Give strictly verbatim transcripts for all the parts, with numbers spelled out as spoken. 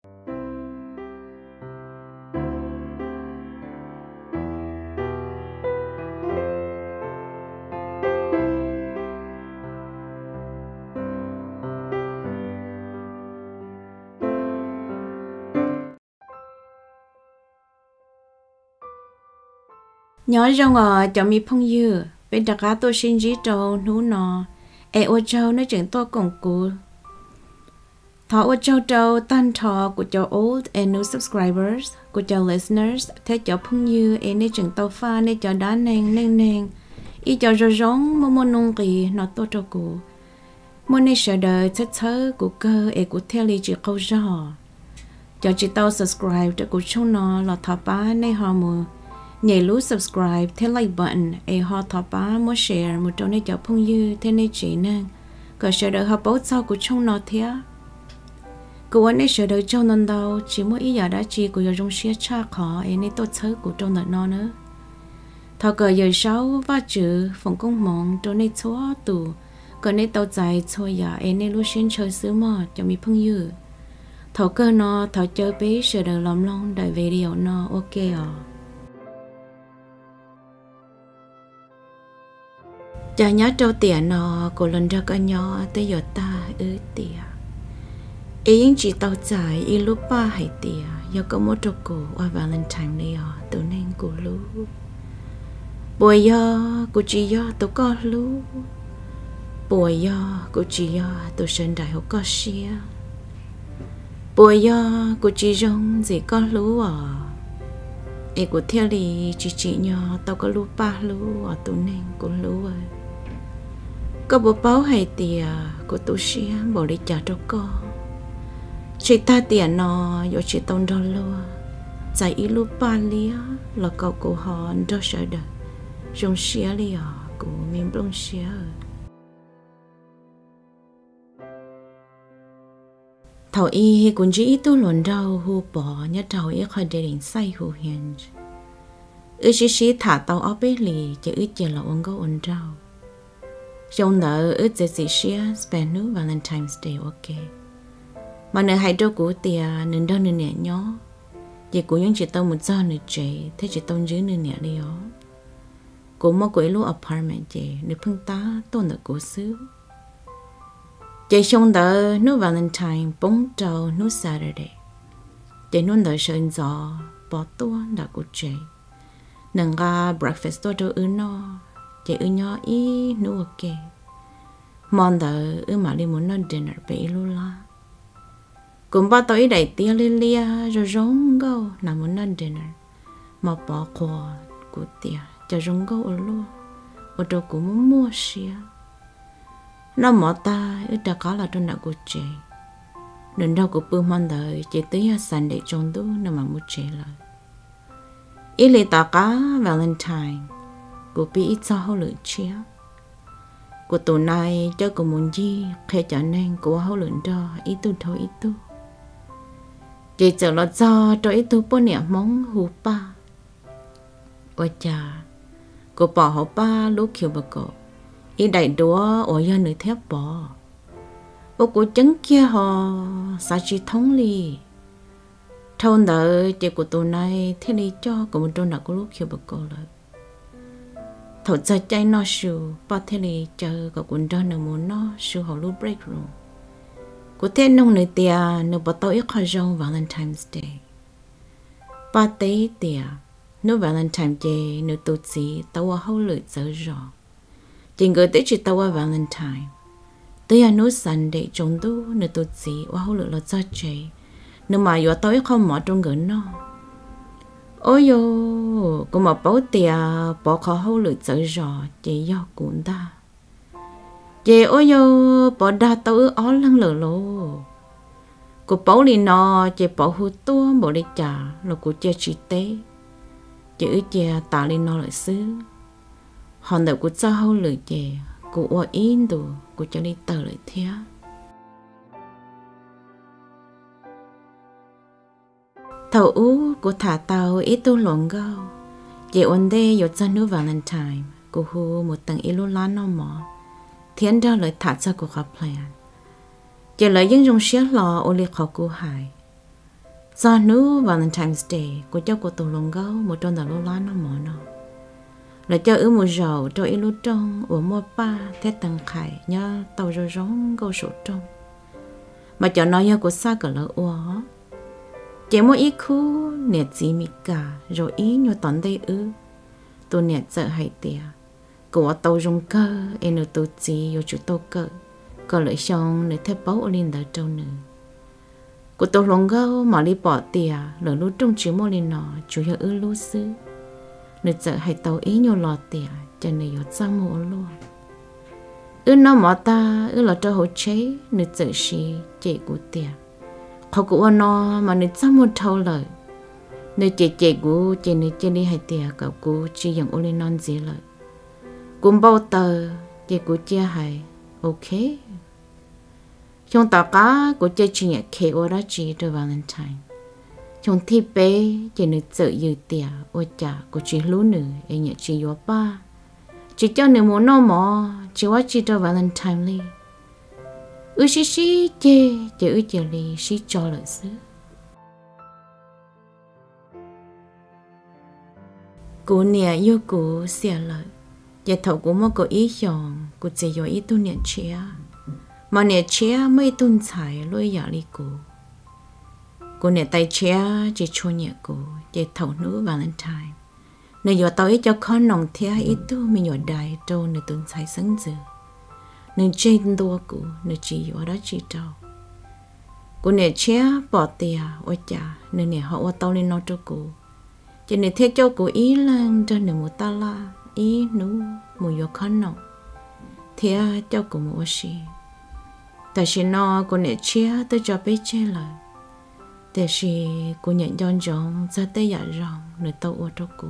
nhớ rằng ở cho mi phong dư bên đặc cá tôi xin chỉ trâu nú nọ e ô trâu nói chuyện tôi cùng cụ thọ ô trâu trâu tan thọ của cho old and new subscribers của cho listeners thế cho phong dư e nói chuyện tôi pha nên cho đá neng neng neng y cho rồi giống mô mô nung kỳ nó tôi cho cụ mô nên sợ đời chết thơ của cơ e của theo lý chỉ câu rõ cho chị tao subscribe cho cụ chung nó là thọ bá nên họ mù nhảy lú subscribe thế like button e họ thọ bá mua share một trong này cho phong dư thế này chỉ năng có sợ đời họ bớt sau của chung nó thế cô ấy sợ đời trong lần đầu chỉ mỗi ý giờ đã chỉ của giờ trong xe cha khó e này tốt thơ của trong lần nó nữa thọ cờ giờ sáu và chữ phòng công mộng trong này xóa tù còn này tàu dài thôi giờ e này lú xin chơi xứ mò cho mi phong dư thọ cơ nó thọ chơi bé sợ đời làm long đời video nó ok à cha nhớ trâu tiền nó cô lần ra cái nhỏ tới giờ ta ư tiền ý chỉ tao dài ý lúc ba hay tiền giờ có một trâu cổ qua Valentine này à tụi nên cô lú buổi giờ cô chỉ giờ tụi con lú buổi giờ cô chỉ giờ tụi sinh đại học có xia buổi giờ cô chỉ giống gì con lú à ý cô theo đi chỉ chỉ nhỏ tao có lú ba lú à tụi nên cô lú à có bộ báo hay tiền của tôi xia bỏ đi trả cho con chị ta tiền nó do chị tông đó luôn giải ý lúc ba lia là cậu của họ đó sợ đời dùng xia lia của mình bông xia thầu y cũng chỉ tôi luận đâu hù bỏ nhớ thầu y khỏi để định say hù Hinge ư chỉ chỉ thả tàu ở bên lì chỉ ư chỉ là ông có ổn đâu trong đó ước sẽ chỉ share spend new Valentine's Day ok mà nơi hai đôi của tia nên đâu nên nhẹ nhó chỉ của những chị tao một giờ nữa chị thế chị tao dưới nên nhẹ đi ó của một quỹ lúa apartment chị được phương tá tôn được của xứ chị trong đó new Valentine bóng trâu new Saturday chị luôn đợi sơn gió bỏ tua đã của chị nâng ra breakfast tôi đâu ư no chị ư nhỏ ý nữa ok món đó ư mà đi muốn nó dinner bé luôn la cũng bắt tôi đẩy tia lên lia rồi rong go nằm muốn nó dinner mà bỏ qua của tia cho rong go luôn ở đâu cũng muốn mua xia nó mở ta ư đã có là trong đạo của chị nên đâu cũng bơm món đó chị tới sàn để trong đó nó mà mua chị lại ý lý ta cả Valentine của bị ít sao hậu lượng chia của tụi này cho của muốn gì khi cho nên của hậu lượng đó ít tu thôi ít tu chỉ chờ là do cho ít tu bao nhiêu mong hú ba ôi cha của bỏ hú ba lúc kiểu bạc cổ ít đại đũa ở dân người thép bỏ ô của trứng kia họ sao chỉ thống li thôn đợi chỉ của tụi này thế đi cho của một trâu nào của lúc kiểu bạc cổ rồi thầu giờ chạy nó sưu bao thế này chờ có cuốn đó nó muốn nó sưu họ lúc break room của thế nông nơi tia nó bắt đầu ít khai trong Valentine's Day ba tế tia nó Valentine Day nó tụt gì tao ở hậu lưỡi giờ rõ chỉ người tới chỉ tao ở Valentine tới ở nó Sunday trong đó nó tụt gì ở hậu lưỡi là giờ chơi nó mà vừa tao ít không mở trong người nó ôi yo, cô mà bảo tia bỏ khó hậu lưỡi sợ rõ chị do cuốn ta chị ôi yo bỏ đa tao ư ó lăng lờ lô cô bảo li nó chị bỏ hú tua bỏ đi trả là cô chơi chỉ tế chị ư chị tạ li nó lại xứ hòn đợi cô cho hậu lưỡi chị cô ua in đồ cô cho đi tờ lại thế thầu ú của thả tàu ít tu lộn gâu chị ổn đê dột ra nước Valentine của hù một tầng ít lô lá nó mỏ thiên ra lời thả cho của gặp plan chị lấy những dòng xếp lò ô liệt khó cô hài do nữ Valentine's Day của cháu của tổ lồng gấu một trong tờ lô lá nó mỏ nó là cho ứ một dầu cho ít lúc trong ở mua ba thế tầng khải nhớ tàu rồi rong câu sổ trong mà cho nó nhớ của xa cả lỡ ua chỉ một ít khu nẹt gì mi cả rồi ý nhớ tận đây ư tôi nẹt sợ hay tiệt của tàu rong cơ em tôi chỉ yo chú tàu cơ có lợi xong để thép báo lên đỡ trâu nữa của tôi lòng gấu mà đi bỏ tiệt lỡ lúc trong chữ mô lên nó chủ yếu ư lúc xứ nữ sợ hay tàu ý nhiều lọt tiệt cho nên yo sang mồ luôn ư nó mà ta ư là cho hỗ chế nữ sợ gì chị của tiệt họ của nó mà nữ sang một thâu lợi nữ chị chị của chị nữ chị đi hay tiệt cậu của chỉ dùng ô lên non gì lợi cũng bao tờ chị của chia hay ok trong tất cả của chị chỉ nhẹ kể ở đó chỉ cho Valentine trong thi bé chị nữ tự dự tiệc ở nhà của chị lú nữ em nhẹ chị vô ba chỉ cho nữ muốn nó mò chỉ quá chỉ cho Valentine li ư xí xí chê chị ư chị li xí cho lợi xứ của nè yêu của xẻ lợi giờ thầu của một cái ý tưởng của chỉ có ý tu niệm chia mà niệm chia mấy tuần xài lối giả lý của của niệm tay chia chỉ cho niệm của giờ thầu nữ Valentine nếu giờ tao ý cho con nòng theo ý tu mình nhỏ đại trâu nếu tuần xài sáng giờ nếu trên đua của nếu chỉ ở đó chỉ trâu của niệm chia bỏ tiền ở nhà nếu niệm họ ở tao lên nó cho của cho nên theo cho của ý là cho nên một ta la ý nú một yếu khăn nọ thì cho của một gì tại vì nó có nét chia tôi cho bé chơi lại tại vì cô nhận dọn dọn ra tới giả rong nơi tàu ở trong cô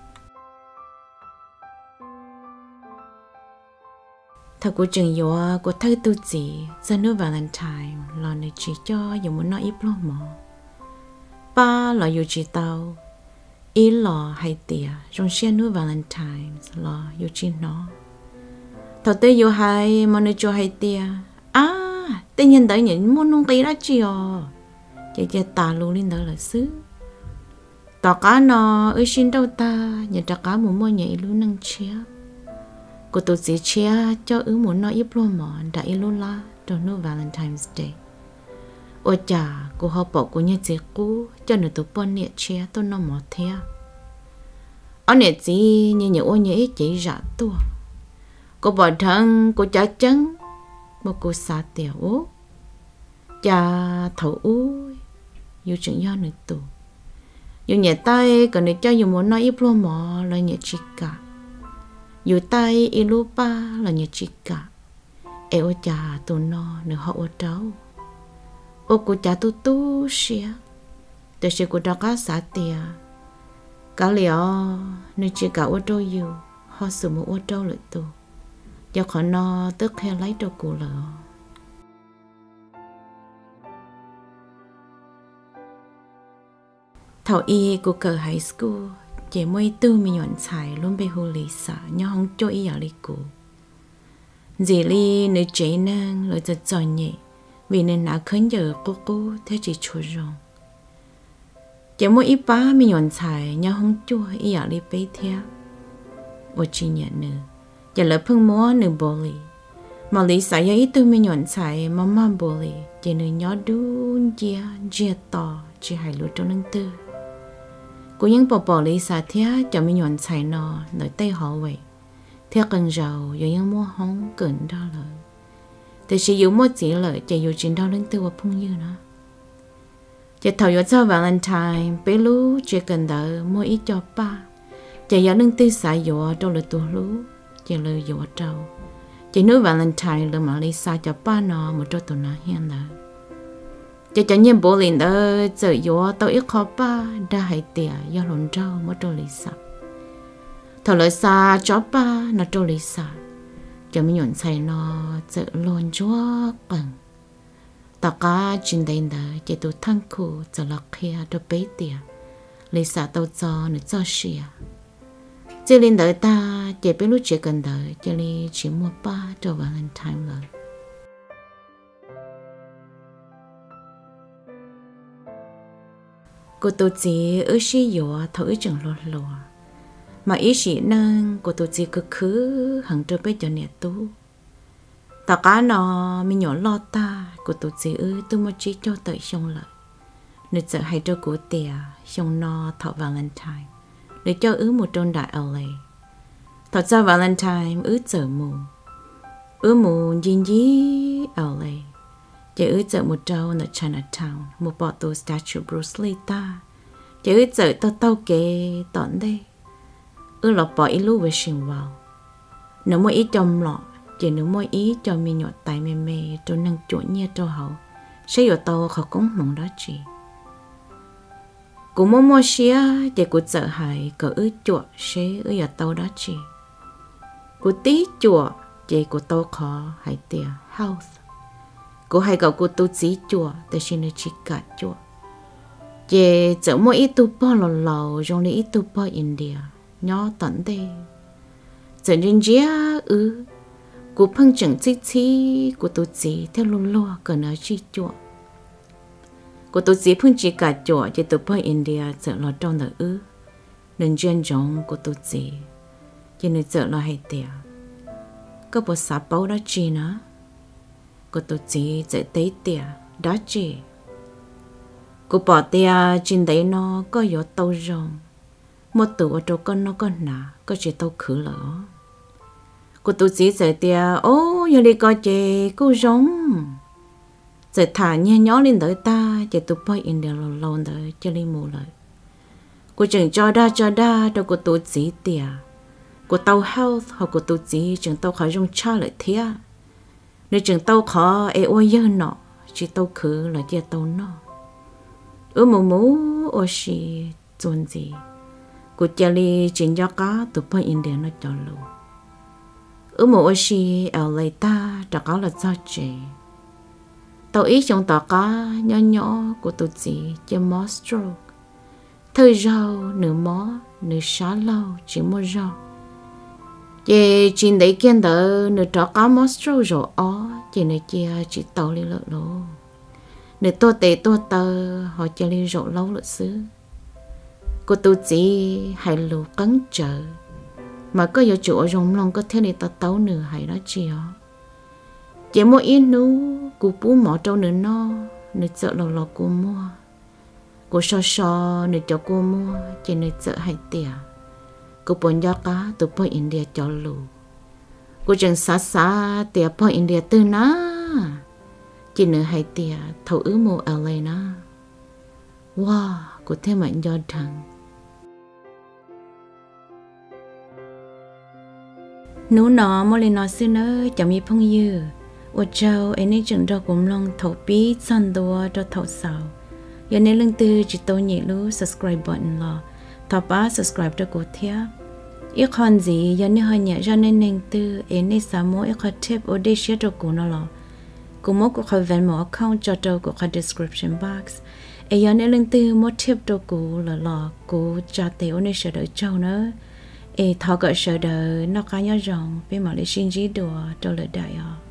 thật của trường yếu của thầy tu gì ra nước Valentine là nơi chỉ cho dùng muốn nói ít lo mò ba là yêu chỉ tao ý lò hay tiệt trong xe nước Valentine's lò yêu chi nó thầu tới yêu hay mà nơi cho hay tiệt à tự nhiên tới những muốn nông tí đó chi à chị chị ta luôn lên đó là xứ tao cá nó ở xin đâu ta nhà ta cá muốn mua nhảy luôn năng chia của tôi chỉ chia cho ứ muốn nói ít luôn mà đã ít luôn la trong nước Valentine's Day ôi chà cô họ bỏ cô nhớ chị cũ cho nên tôi bọn nhẹ chia tôi nó mò theo ở nhẹ gì như nhiều ô nhẹ chỉ giả tua cô bỏ thân cô trả chân mà cô xa tiểu cha thấu ui yêu chuyện do nữa tụ yêu nhẹ tay còn để cho yêu muốn nói ít luôn mò là nhẹ chỉ cả yêu tay yêu lu ba là nhẹ chỉ cả ê ôi chà tụi nó nữa họ ô trâu ô cô cha tu tu xia từ khi cô đã cá xả tiệt cá liều nên chỉ cả ô trâu yêu họ sử một ô trâu lại tu cho họ nó tức hay lấy trâu cô lỡ thầu y của cờ high school chỉ mới tư mình nhận xài luôn bị hồ lì xả nhau không cho y ở lì cô dì li nữ chế năng lời giật giỏi nhẹ vì nên đã khấn giờ cô cô theo chỉ chua rong chỉ mỗi ít ba mình nhận xài nhau không chua y ở lì bê theo và chỉ nhận nữa giờ là phương múa nửa bồ lì mà lý xài ít tư mình nhận xài mà mà bồ lì chỉ nửa nhỏ đun chia chia to chỉ hai lúa trong năng tư cô những bỏ bỏ lý xài theo cho mình nhận xài nó nơi tay họ vậy theo cần giàu rồi những mua hóng cẩn đó lợi thì chỉ dùng một chỉ lợi chỉ dùng chuyện đau lưng tư và phun như nó chỉ thầu yếu cho Valentine bé lú chỉ cần đợi mua ít cho ba chỉ yếu lưng tư xài yếu trong lời tuổi lú chỉ lời yếu trâu chỉ nói Valentine là mà lấy xa cho ba nó một chỗ tụi nó hiện là chỉ cho nhiên bố liền đó giờ yếu tao ít khó ba đã hay tiệt do lộn trâu một chỗ lấy xa thầu lời xa cho ba nó chỗ lấy xa cho mình nhận sai nó tự luôn chúa bằng tất cả trên đây đó chỉ tôi thăng khu giờ là kia đồ bế tiệt lấy xa tao cho nó cho xìa chỉ lên đợi ta chỉ biết lúc chỉ cần đợi chỉ li chỉ mua ba cho Valentine rồi cô tôi chỉ ở xí dọa thở chừng lò lò mà ý sĩ nâng cô tôi chỉ cứ khứ hẳn trở bây giờ nè tú ta cá nó mình nhỏ lo ta cô tôi chỉ ư tôi mới chỉ cho tới xong lợi nếu sợ hay cho của tìa xong nó thọ Valentine để cho ư một trong đại lờ a thật ra Valentine ư sợ mù ư mù dính dí lờ a chỉ ư sợ một trâu ở Chinatown một bộ tù statue Bruce Lee ta chỉ ư sợ tao tao kê tọn đây ư lọc bỏ ý lưu về sinh vào nếu mỗi ý trong lọ chỉ nếu mỗi ý cho mình nhọt tay mê mê cho năng chuột nhia cho hậu sẽ có tao khó cũng mong đó chị cũng mua mua xía để cô sợ hãi có ư chuột sẽ ư ở tao đó chị cô tí chuột để cô tao khó hãy tiền health cô hay cậu cô tu chỉ chuột để xin được chỉ cả chuột để chở mỗi ít tu bao lò lò trong này ít tu bao India nhỏ tận đây giờ nên chia ư cô phăng chẳng chi chi cô tu chỉ theo lô lô cần ở chỉ chuột cô tu chỉ phăng chỉ cả chuột để tu bao India chở lò trong đời ư nên chuyên giống cô tu chỉ cho nên chở lò hay tiền có bộ sạp bao đó chi nữa cô tu chỉ chạy tới tiền đó chi cô bỏ tiền trên đấy nó có yếu tàu rồng một tủ ở chỗ con nó con nà có chỉ tàu khử lỡ cô tu chỉ chạy tiền ô giờ đi coi chị cô rồng chạy thả nhẹ nhỏ lên tới ta chạy tụ bay in đèo lâu lâu tới cho đi mù lại cô chừng cho đa cho đa cho cô tu chỉ tiền cô tàu health hoặc cô tu chỉ chừng tàu khỏi rong cha lại thế nếu chừng tàu khó e ôi giờ nọ chỉ tàu khử là chia tàu nọ ở mù mù ở xí chuẩn gì cô cha li chuyện cho cá tụ bay in đèo nó cho luôn ở mù ở xí ở lại ta đã có là sao chị tàu ý trong tàu cá nhỏ nhỏ của tụi chị cho mó stroke thời rau nửa mó nửa xá lâu chỉ mua rau chị trên đấy kiên đỡ nửa trọ cá mó stroke rồi ó chị nửa chia chỉ tàu đi lợ lỗ nửa tô tê tô tơ họ cho đi rộ lâu lợ xứ của tụi chị hay lù cắn chờ mà có giờ chủ ở rồng lòng có thể đi tao tàu nửa hay đó chị ó chỉ mua ít nú cô bú mỏ trâu nữa nó nửa sợ lò lò cô mua cô so so nửa cho cô mua chỉ nửa sợ hay tiệt cô bốn gió cá từ point India cho lù cô chẳng xa xa tiệt point India từ ná chỉ nửa hay tiệt thầu ứ mua lờ a ná wow cô thêm mạnh do thằng nú nó mua lên nó xưa nữa chẳngมีphong dư ở châu anh ấy chừng ra cũng long thầu bí san đua cho thầu sào giờ nên lưng tư chỉ tôi nhẹ lú subscribe button lo thầu ba subscribe cho cô thiếp ít con gì giờ nên hơi nhẹ cho nên nên tư anh ấy sao mỗi ít tip ở đây share cho cô nó lo cô mỗi cô khai VENMO account cho cho cô khai description box ấy giờ nên lưng tư mỗi tip cho cô là lo cô cho tiền ở đây share đỡ châu nữa ấy thầu cái share đỡ nó cá nhau rồng bên mà lấy xin gì đùa cho lời đại à